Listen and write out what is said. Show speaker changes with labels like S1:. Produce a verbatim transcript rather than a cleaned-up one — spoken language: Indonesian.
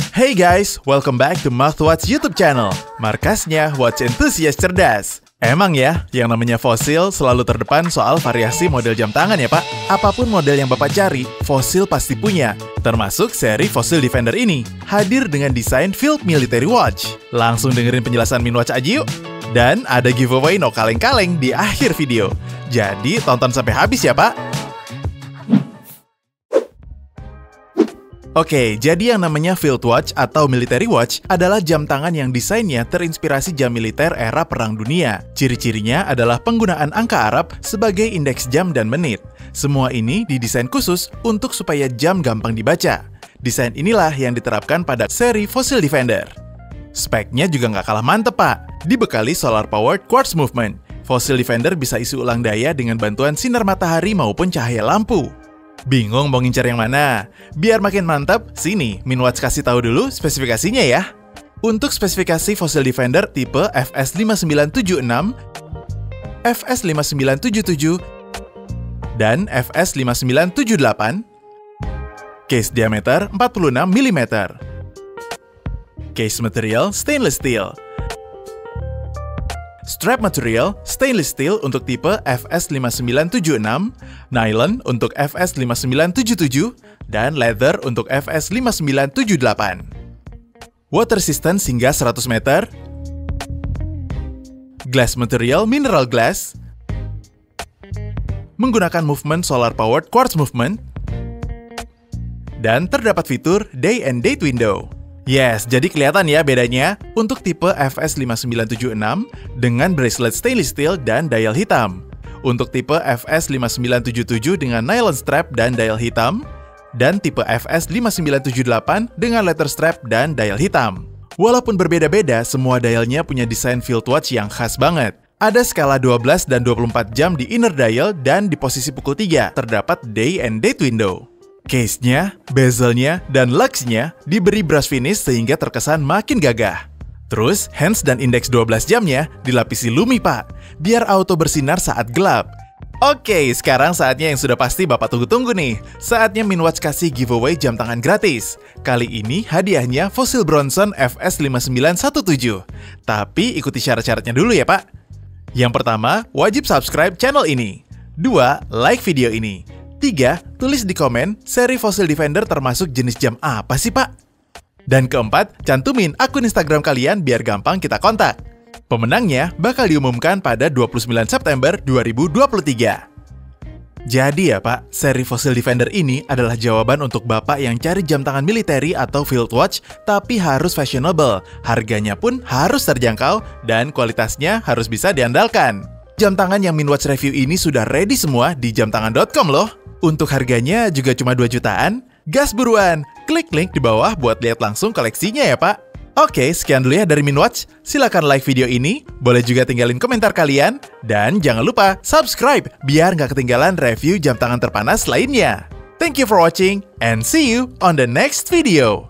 S1: Hey guys, welcome back to Mouthwatch YouTube channel, markasnya Watch Enthusiast cerdas. Emang ya, yang namanya Fossil selalu terdepan soal variasi model jam tangan ya pak. Apapun model yang bapak cari, Fossil pasti punya. Termasuk seri Fossil Defender ini, hadir dengan desain Field Military Watch. Langsung dengerin penjelasan Minwatch aja yuk. Dan ada giveaway no kaleng-kaleng di akhir video. Jadi tonton sampai habis ya pak. Oke, jadi yang namanya Field Watch atau Military Watch adalah jam tangan yang desainnya terinspirasi jam militer era Perang Dunia. Ciri-cirinya adalah penggunaan angka Arab sebagai indeks jam dan menit. Semua ini didesain khusus untuk supaya jam gampang dibaca. Desain inilah yang diterapkan pada seri Fossil Defender. Speknya juga nggak kalah mantep pak. Dibekali solar-powered quartz movement, Fossil Defender bisa isi ulang daya dengan bantuan sinar matahari maupun cahaya lampu. Bingung mau ngincar yang mana? Biar makin mantap, sini Minwatch kasih tahu dulu spesifikasinya ya. Untuk spesifikasi Fossil Defender tipe F S lima sembilan tujuh enam, F S lima sembilan tujuh tujuh, dan F S lima sembilan tujuh delapan, case diameter empat puluh enam milimeter, case material stainless steel, strap material stainless steel untuk tipe F S lima sembilan tujuh enam, nylon untuk F S lima sembilan tujuh tujuh, dan leather untuk F S lima sembilan tujuh delapan. Water resistance hingga seratus meter. Glass material mineral glass. Menggunakan movement solar powered quartz movement. Dan terdapat fitur day and date window. Yes, jadi kelihatan ya bedanya untuk tipe F S lima sembilan tujuh enam dengan bracelet stainless steel dan dial hitam. Untuk tipe F S lima sembilan tujuh tujuh dengan nylon strap dan dial hitam. Dan tipe F S lima sembilan tujuh delapan dengan leather strap dan dial hitam. Walaupun berbeda-beda, semua dialnya punya desain field watch yang khas banget. Ada skala dua belas dan dua puluh empat jam di inner dial dan di posisi pukul tiga terdapat day and date window. Case-nya, bezelnya, dan lugs-nya diberi brush finish sehingga terkesan makin gagah. Terus, hands dan indeks dua belas jamnya dilapisi Lumi pak, biar auto bersinar saat gelap. Oke, sekarang saatnya yang sudah pasti bapak tunggu-tunggu nih. Saatnya Minwatch kasih giveaway jam tangan gratis. Kali ini hadiahnya Fossil Bronson F S lima sembilan satu tujuh. Tapi ikuti syarat-syaratnya dulu ya pak. Yang pertama, wajib subscribe channel ini. Dua, like video ini. Tiga, tulis di komen seri Fossil Defender termasuk jenis jam apa sih pak? Dan keempat, cantumin akun Instagram kalian biar gampang kita kontak. Pemenangnya bakal diumumkan pada dua puluh sembilan September dua ribu dua puluh tiga. Jadi ya pak, seri Fossil Defender ini adalah jawaban untuk bapak yang cari jam tangan military atau field watch tapi harus fashionable, harganya pun harus terjangkau, dan kualitasnya harus bisa diandalkan. Jam tangan yang Minwatch review ini sudah ready semua di jam tangan dot com loh. Untuk harganya juga cuma dua jutaan. Gas buruan, klik link di bawah buat lihat langsung koleksinya ya pak. Oke, sekian dulu ya dari Minwatch. Silakan like video ini, boleh juga tinggalin komentar kalian, dan jangan lupa subscribe biar nggak ketinggalan review jam tangan terpanas lainnya. Thank you for watching, and see you on the next video.